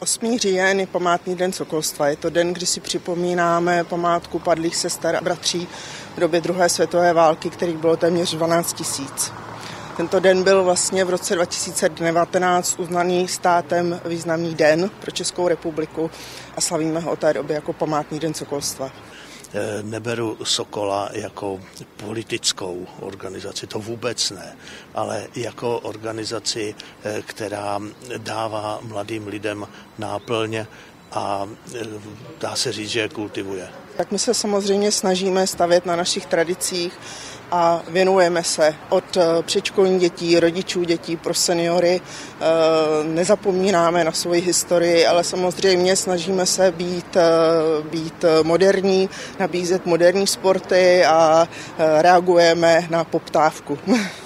8. říjen je památný den sokolstva. Je to den, kdy si připomínáme památku padlých sester a bratří v době druhé světové války, kterých bylo téměř 12 000. Tento den byl vlastně v roce 2019 uznaný státem významný den pro Českou republiku a slavíme ho od té doby jako památný den sokolstva. Neberu Sokola jako politickou organizaci, to vůbec ne, ale jako organizaci, která dává mladým lidem náplň a dá se říct, že je kultivuje. Tak my se samozřejmě snažíme stavět na našich tradicích a věnujeme se od předškolních dětí, rodičů dětí pro seniory. Nezapomínáme na svoji historii, ale samozřejmě snažíme se být moderní, nabízet moderní sporty a reagujeme na poptávku.